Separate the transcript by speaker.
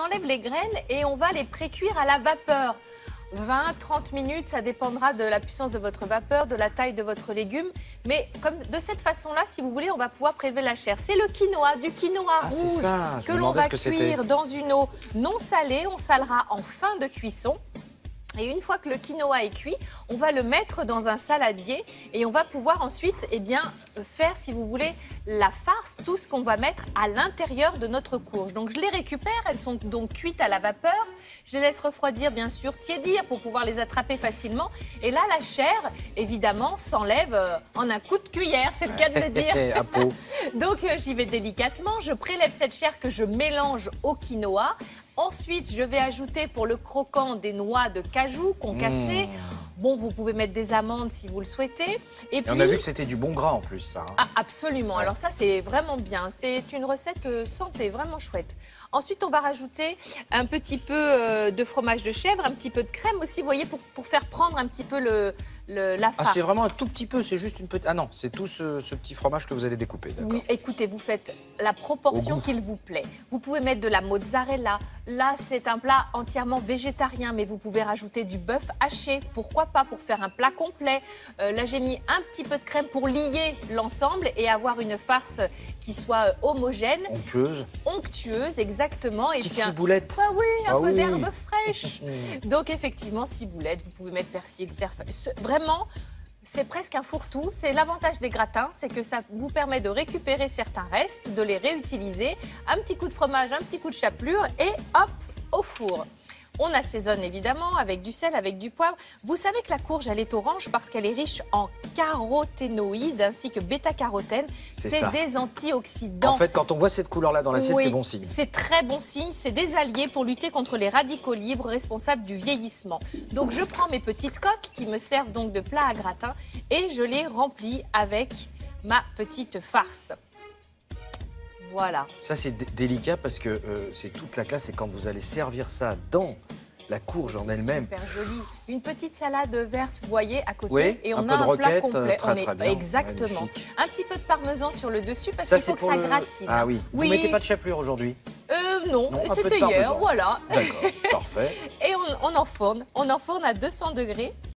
Speaker 1: enlève les graines et on va les pré-cuire à la vapeur. 20-30 minutes, ça dépendra de la puissance de votre vapeur, de la taille de votre légume. Mais comme de cette façon-là, si vous voulez, on va pouvoir prélever la chair. C'est le quinoa, du quinoa rouge que l'on va cuire dans une eau non salée. On salera en fin de cuisson. Et une fois que le quinoa est cuit, on va le mettre dans un saladier et on va pouvoir ensuite faire, si vous voulez, la farce, tout ce qu'on va mettre à l'intérieur de notre courge. Donc je les récupère, elles sont donc cuites à la vapeur. Je les laisse refroidir, bien sûr, tiédir pour pouvoir les attraper facilement. Et là, la chair, évidemment, s'enlève en un coup de cuillère, c'est le cas de le dire. Donc j'y vais délicatement, je prélève cette chair que je mélange au quinoa. Ensuite, je vais ajouter pour le croquant des noix de cajou concassées. Bon, vous pouvez mettre des amandes si vous le souhaitez. Et puis,
Speaker 2: on a vu que c'était du bon gras en plus, ça. Hein.
Speaker 1: Ah, absolument. Ouais. Alors ça, c'est vraiment bien. C'est une recette santé, vraiment chouette. Ensuite, on va rajouter un petit peu de fromage de chèvre, un petit peu de crème aussi, vous voyez, pour faire prendre un petit peu la farce.
Speaker 2: Ah, c'est vraiment un tout petit peu, c'est juste une petite... Ah non, c'est tout ce petit fromage que vous allez découper, d'accord.
Speaker 1: Oui, écoutez, vous faites la proportion qu'il vous plaît. Vous pouvez mettre de la mozzarella. Là, c'est un plat entièrement végétarien, mais vous pouvez rajouter du bœuf haché. Pourquoi pas, pour faire un plat complet. Là, j'ai mis un petit peu de crème pour lier l'ensemble et avoir une farce qui soit homogène. Onctueuse, exactement. Et
Speaker 2: puis ciboulette.
Speaker 1: Ah oui, un peu d'herbe fraîche. Donc, effectivement, ciboulette, vous pouvez mettre persil, vraiment, c'est presque un fourre-tout. C'est l'avantage des gratins, c'est que ça vous permet de récupérer certains restes, de les réutiliser. Un petit coup de fromage, un petit coup de chapelure et hop, au four. On assaisonne évidemment avec du sel, avec du poivre. Vous savez que la courge, elle est orange parce qu'elle est riche en caroténoïdes ainsi que bêta-carotène. C'est des antioxydants.
Speaker 2: En fait, quand on voit cette couleur-là dans l'assiette, c'est bon signe.
Speaker 1: C'est très bon signe. C'est des alliés pour lutter contre les radicaux libres responsables du vieillissement. Donc, je prends mes petites coques qui me servent donc de plat à gratin et je les remplis avec ma petite farce. Voilà.
Speaker 2: Ça, c'est délicat parce que c'est toute la classe et quand vous allez servir ça dans la courge en elle-même.
Speaker 1: Super joli. Une petite salade verte, vous voyez, à côté.
Speaker 2: Oui,
Speaker 1: et on a un plat complet.
Speaker 2: Très bien.
Speaker 1: Exactement.
Speaker 2: Magnifique.
Speaker 1: Un petit peu de parmesan sur le dessus parce qu'il faut que ça gratine.
Speaker 2: Ah oui. Vous mettez pas de chapelure aujourd'hui?
Speaker 1: Non, c'était hier, voilà.
Speaker 2: D'accord, parfait.
Speaker 1: Et on enfourne à 200 degrés.